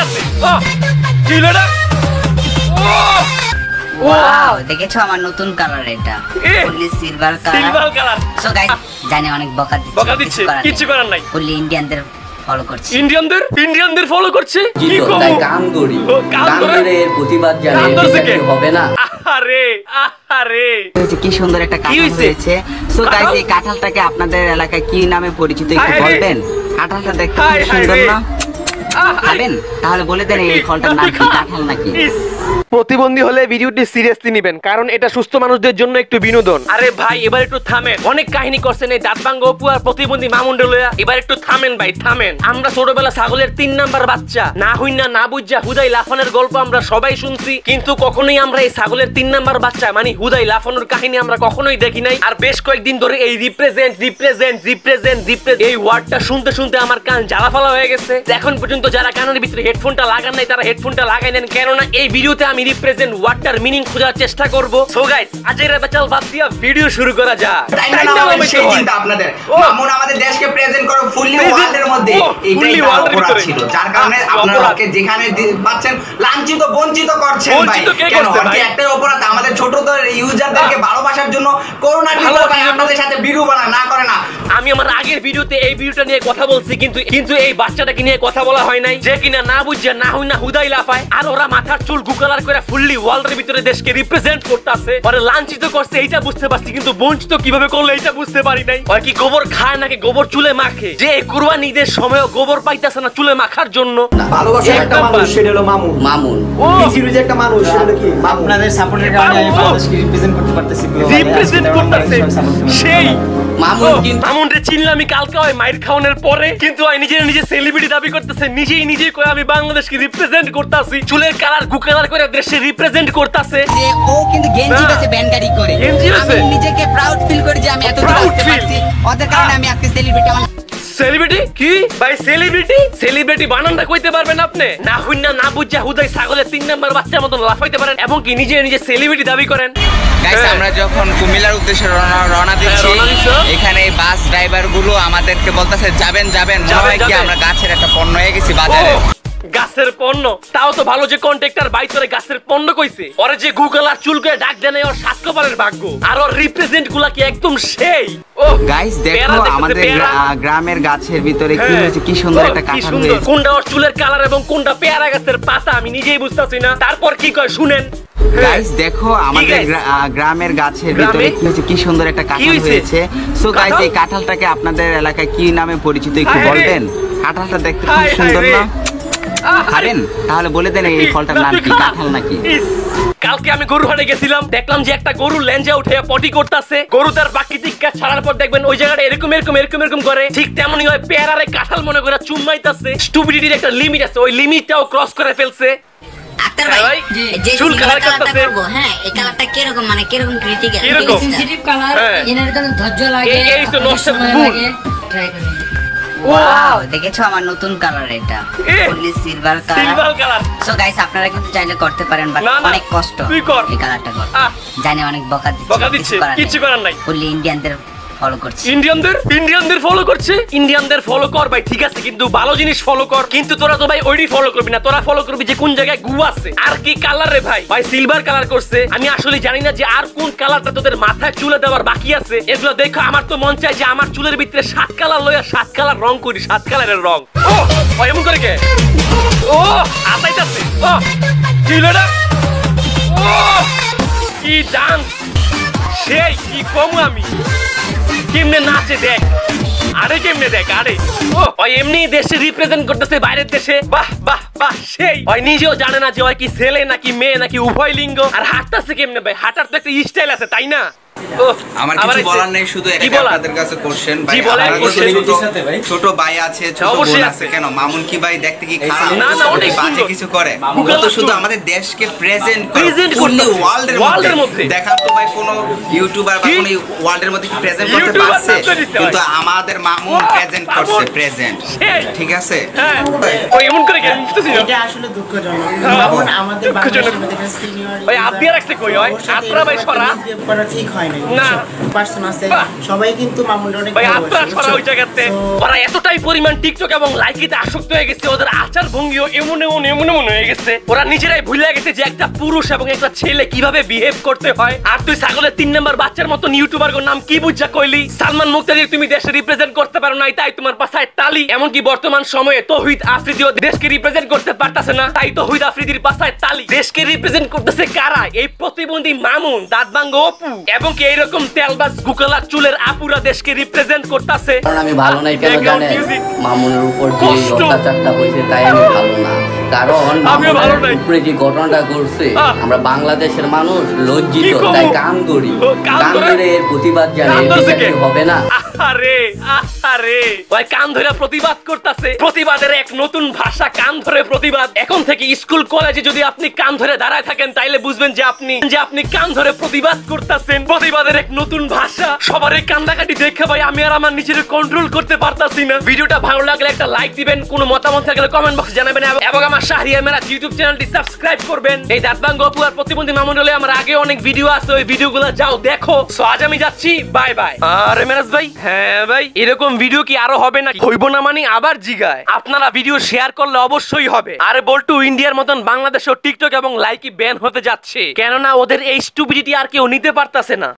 আইতাছে কি হলো এটা ওয়াও দেখেছো আমার নতুন কালার এটা fully silver colour so guys জানি অনেক বকা দিচ্ছে কিছু করার নাই ফুললি ইন্ডিয়ানদের ফলো করছে ইন্ডিয়ানদের ফলো করছে কি তাই গান গড়ি এর প্রতিবাদ জানাই হবে না আরে কি সুন্দর একটা কাঁঠাল হয়েছে সো গাইস এই কাঁঠালটাকে আপনাদের এলাকায় কি নামে পরিচিত একটু বলবেন কাঁঠালটা দেখতে খুব সুন্দর না খাবেন তাহলে বলে দেন এই ফলটার নাম কি কাঁঠাল নাকি প্রতিবন্ধী হলে ভিডিওটি সিরিয়াসলি নেবেন কারণ এটা সুস্থ মানুষদের জন্য একটু বিনোদন আরে ভাই এবার একটু থামেন অনেক কাহিনী করছেন এই দাঁতভাঙ্গা অপু আর প্রতিবন্ধী মামুন্ডে লয়া এবার একটু থামেন ভাই থামেন আমরা ছোটবেলা ছাগলের 3 নাম্বার বাচ্চা না হইনা না বুঝা হুদাই লাফানোর গল্প আমরা সবাই শুনছি কিন্তু কখনোই আমরা এই ছাগলের 3 নাম্বার বাচ্চা মানে হুদাই লাফানোর কাহিনী আমরা কখনোই দেখি নাই আর বেশ কয়েকদিন ধরে এই রিপ্রেজেন্ট এই ওয়ার্ডটা শুনতে শুনতে আমার কান জ্বালাফালা হয়ে গেছে এখন পর্যন্ত যারা কানের ভিতরে হেডফোনটা লাগান নাই তারা হেডফোনটা লাগাই নেন কেননা এই ভিডিওতে আমি রিপ্রেজেন্ট ওয়ার্ডটার মিনিং খোঁজার চেষ্টা করব সো গাইস আজের বেচাল বাদ দিয়া ভিডিও শুরু করা যাক সেই চিন্তা আপনাদের মামুন আমাদের দেশকে প্রেজেন্ট করে ফুললি ওয়ার্ল্ডের মধ্যে এটাই অপরাধ ছিল যার কারণে আপনারা ওকে যেখানে পাচ্ছেন লাঞ্ছিত বঞ্চিত করছেন ভাই কেন একটাই অপরাধ আমাদের ছোটদের ইউজারদেরকে ভালোবাসার জন্য করোনা টিভি ভাই আপনাদের সাথে ভিডিও বানা না করে না আমি আমার আগের ভিডিওতে এই ভিডিওটা নিয়ে কথা বলছি কিন্তু এই বাচ্চাটাকে নিয়ে কথা বলা হয় নাই যে কিনা না বুঝে না হই না হুদাই লাফায় আর ওরা মাথার চুল গুকালার করে ফুললি ওয়ার্ল্ডের ভিতরে দেশকে রিপ্রেজেন্ট করতেছে ওরা লাঞ্ছিত করছে এইটা বুঝতে পারছি কিন্তু বঞ্চিত কিভাবে করলো এইটা বুঝতে পারি নাই আর কি গোবর খায় নাকি গোবর চুলে মাখে যে কুরবানি ঈদের সময় গোবর পাইতাছে না চুলে মাখার জন্য ভালোবাসার একটা মানুষ সেটা হলো মামুন পৃথিবীর একটা মানুষ সেটা কি আপনাদের সাপোর্টের কারণে আমি বাংলাদেশকে রিপ্রেজেন্ট করতে পারতেছি সেই মামুন রে চিনলাম আমি কালকে হয় মাইর খাওয়ানোর পরে কিন্তু নিজে সেলিব্রিটি দাবি করতেছে নিজেই কই আমি বাংলাদেশকে রিপ্রেজেন্ট করতেছি চুলের কালার গুকালার করে দেশে রিপ্রেজেন্ট করতেছে যে ও কিন্তু গেঞ্জি বেচে ব্যান্ডারি করে আমি নিজেকে প্রাউড ফিল করি যে আমি এত দূর আসতে পারছি ওদের কারণে আমি আজকে সেলিব্রিটি সেলিব্রিটি কি ভাই সেলিব্রিটি বানানটা কইতে পারবেন আপনি না হইনা না বুঝা হুদাই ছাগলের 3 নাম্বার বাচ্চার মতন লাফাইতে পারেন এবং কি নিজে সেলিব্রিটি দাবি করেন গাইস আমরা যখন কুমিল্লার উদ্দেশ্যে রওনা দিচ্ছি এখানে বাস ড্রাইভার গুলো আমাদেরকে বলতেছে যাবেন মনে হয় কি আমরা গাছের একটা পণ্য হয়ে গেছি বাজারে গাছের পণ্য তাও তো ভালো যে কন্ট্রাক্টর ভাই তোরে গাছের পণ্য কইছে ওরে যে গুগল আর চুল করে ডাক দেন ওর স্বাস্থ্যবানের ভাগ্য আর ওর রিপ্রেজেন্ট গুলা কি একদম সেই গাইস দেখো আমাদের গ্রামের গাছের ভিতরে কি হয়েছে কি সুন্দর একটা কাঁঠাল হয়েছে কোনটা ওর চুলের কালার এবং কোনটা পেয়ারা গাছের পাতা আমি নিজেই বুঝতাছি না তারপর কি কয় শুনেন গাইস দেখো আমাদের গ্রামের গাছের ভিতরে কি হয়েছে কি সুন্দর একটা কাঁঠাল হয়েছে সো গাইস এই কাঁঠালটাকে আপনাদের এলাকায় কি নামে পরিচিত একটু বলবেন কাঁঠালটা দেখতে খুব সুন্দর না খাবেন তাহলে বলে দেন এই ফলটার নাম কি কাঁঠাল নাকি কালকে আমি গরু হাটে গেছিলাম দেখলাম যে একটা গরু লেঞ্জা উঠে পটি করতেছে গরু তার প্রাকৃতিক গাছ ছাড়ার পর দেখবেন ওই জায়গাটা এরকম করে ঠিক তেমনই হয় পেয়ারারে কাঁঠাল মনে করে চুম্মাইতাছে স্টুপিডিটির একটা লিমিট আছে ওই লিমিটটাও ক্রস করে ফেলছে আক্তার ভাই যে চুল কালার করতেছে হ্যাঁ এই কালারটা কি রকম মানে কি রকম ক্রিটিক্যাল সেনসিটিভ কালার এনার কোনো ধৈর্য লাগে এই তো নষ্ট লাগে ট্রাই করুন ওয়াও দেখেছো আমার নতুন কালার এটা fully silver colour so guys আপনারা কিন্তু চাইলে করতে পারেন বাট অনেক কষ্ট এই কালারটা করতে জানি অনেক বকা দিচ্ছে কিছু করার নাই ফুললি ইন্ডিয়ানদের ফলো করছে ইন্ডিয়ানদের ফলো কর ভাই ঠিক আছে কিন্তু ভালো জিনিস ফলো কর কিন্তু তোরা তো ভাই ওইডি ফলো করবি না তোরা ফলো করবি যে কোন জায়গায় গু আছে আর কি কালার রে ভাই সিলভার কালার করছে আমি আসলে জানি না যে আর কোন কালারটা তোদের মাথায় চুলে দেওয়ার বাকি আছে এগুলো দেখো আমার তো মন চায় যে আমার চুলের ভিতরে 7 কালার লইয়া 7 কালার রং করি 7 কালারের রং ও এমন করে কে ও আতাইতাছে ও কি লড়া ও কি ডান্স সেই কি কম আমি কেমনে নাচে দেখ কেমনে দেখ ওই এমনি দেশে রিপ্রেজেন্ট করতেছে বাইরের দেশে বাহ সেই ওই নিজেও জানে না যে ওই কি ছেলে নাকি মেয়ে নাকি উভয় লিঙ্গ আর হাঁটতেছে কেমনে ভাই হাঁটার তো একটা স্টাইল আছে তাই না আমার কিছু বলার নেই শুধু একটা আপনাদের কাছে কোশ্চেন ভাই ছোট ভাই আছে ছোট বোন আছে কেন মামুন কি ভাই দেখতে কি খারাপ না অনেক বাজে কিছু করে তো শুধু আমাদের দেশকে প্রেজেন্ট ফুললি ওয়ার্ল্ডের মধ্যে দেখান তো ভাই কোন ইউটিউবার বা কোন ওয়ার্ল্ডের মধ্যে কি প্রেজেন্ট করতে পারছে কিন্তু আমাদের মামুন প্রেজেন্ট করছে প্রেজেন্ট ঠিক আছে ওই এমন করে কেন এটা আসলে দুঃখজনক মামুন আমাদের বাংলাদেশের মধ্যে সিনিয়র ওই আদিয়া রাখছে কই ওই আত্রা ভাই সরা করা ঠিক হয় নাই না পার্সন আছে সবাই কিন্তু মামুনকে অনেক ভাই আপনারা ছড়া ওই জায়গাতে ওরা এতটাই পরিমাণ টিকটক এবং লাইকিতে আসক্ত হয়ে গেছে ওদের আচার ভঙ্গিও এমন হয়ে গেছে ওরা নিজেরাই ভুলে গেছে যে একটা পুরুষ এবং একটা ছেলে কিভাবে বিহেভ করতে হয় আর তুই ছাগলের 3 নাম্বার বাচ্চার মতো ইউটিউবার এর নাম কি বুঝা কইলি সালমান মুক্তাদির তুমি দেশে রিপ্রেজেন্ট করতে পারো না তাই তোমার পাশায় তালি এমনকি বর্তমান সময়ে তৌহিদ আফ্রিদিও দেশকে রিপ্রেজেন্ট করতে পারতাছে না তাই তৌহিদ আফ্রিদির পাশায় তালি দেশকে রিপ্রেজেন্ট করতেছে কারা এই প্রতিবন্ধী মামুন দাঁতভাঙ্গা অপু এবং কি এইরকম তেলবাজ গুকালা চুলের আপুরা দেশকে রিপ্রেজেন্ট করতেছে কারণ আমি ভালো নাই কেন জানেন মামুনের উপর যে অত্যাচারটা হয়েছে তাই আমি ভালো না কারণ মামুনের উপরে যে ঘটনাটা ঘটছে আমরা বাংলাদেশের মানুষ লজ্জিত তাই কান ধরি কান ধরে এর প্রতিবাদ জানাই হবে না আরে ওই কান ধরে প্রতিবাদ করতেছে প্রতিবাদের এক নতুন ভাষা কান ধরে প্রতিবাদ এখন থেকে স্কুল কলেজে যদি আপনি কান ধরে দাঁড়ায় থাকেন তাইলে বুঝবেন যে আপনি কান ধরে প্রতিবাদ করতেছেন প্রতিবাদের এক নতুন ভাষা সবার এই কান্দাকাটি দেখে ভাই আমি আর আমার নিজের কন্ট্রোল করতে পারতাছি না ভিডিওটা ভালো লাগলে একটা লাইক দিবেন কোনো মতামত থাকলে কমেন্ট বক্সে জানাবেন এবং আমার শাহরিয়ার মেরাজ ইউটিউব চ্যানেলটি সাবস্ক্রাইব করবেন এই দাঁতভাঙ্গা অপু আর প্রতিবন্ধী মামুন হলে আমার আগে অনেক ভিডিও আছে ওই ভিডিওগুলো যাও দেখো সো আজ আমি যাচ্ছি বাই বাই আরে মেরাজ ভাই হ্যাঁ ভাই এরকম ভিডিও কি আরো হবে নাকি হইব না মানে আবার জিগায় আপনারা ভিডিও শেয়ার করলে অবশ্যই হবে আরে বল্টু ইন্ডিয়ার মতন বাংলাদেশেও টিকটক এবং লাইকি ব্যান হতে যাচ্ছে কেননা ওদের এই স্টুপিডিটি আর কেউ নিতে পারতাছে না